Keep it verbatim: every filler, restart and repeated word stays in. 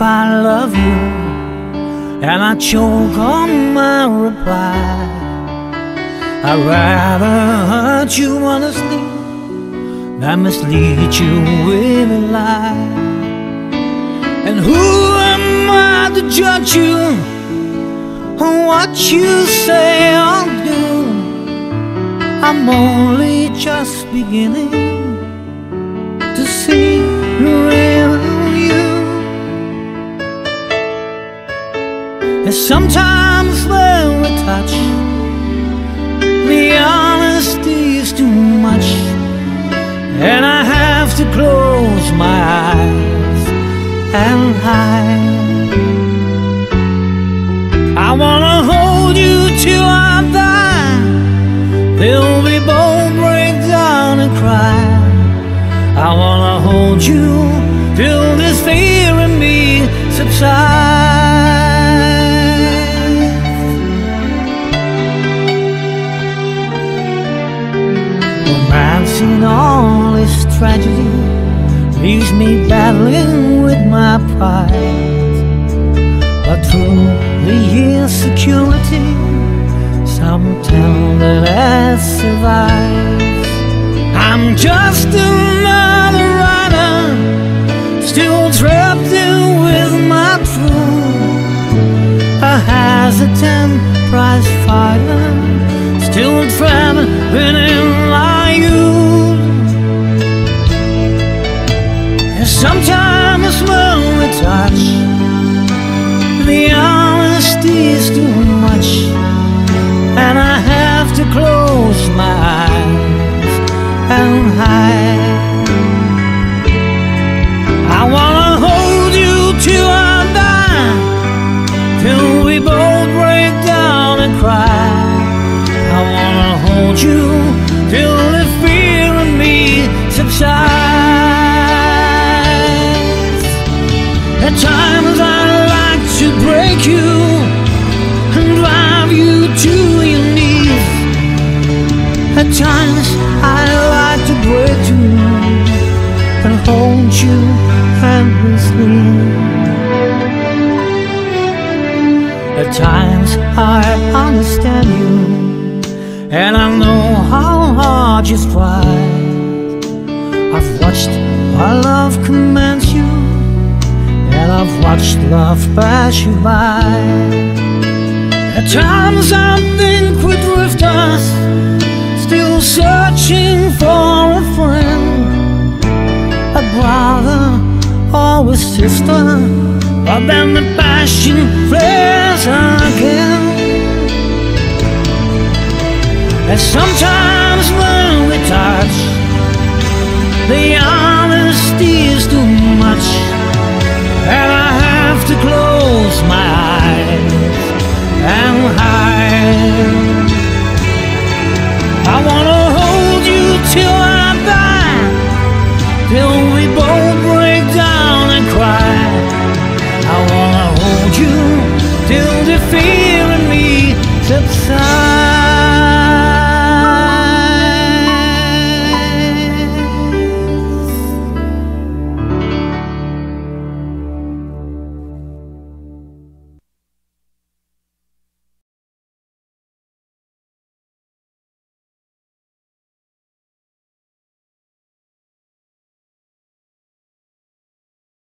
I love you, and I choke on my reply. I'd rather hurt you honestly than mislead you with a lie. And who am I to judge you on what you say or do? I'm only just beginning to see the real you. And sometimes when we touch, the honesty is too much, and I have to close my eyes and hide. I wanna hold you till I die, till we both break down and cry. I wanna hold you till this fear in me subsides. Romancing all this tragedy leaves me battling with my pride. But through the years security, some tell that I survive. I'm just another rider, still trapped in with my truth. A hesitant prize fighter, still traveling in like you. And sometimes when we touch, the honesty is too much, and I have to close my eyes and hide. I wanna hold you till I die, till we both break down and cry. I wanna hold you till the fear in me subsides. At times I like to break you and drive you to your knees. At times I like to break you and hold you endlessly. At times I understand you, and I know how hard you strive. I've watched our love commands you, and I've watched love pass you by. At times I think we're drifters, still searching for a friend, a brother or a sister, but then the passion flares again. And sometimes when we touch, the honesty is too much, and I have to close my eyes and hide. I wanna hold you till I die, till we both break down and cry. I wanna hold you till the fear in me subsides.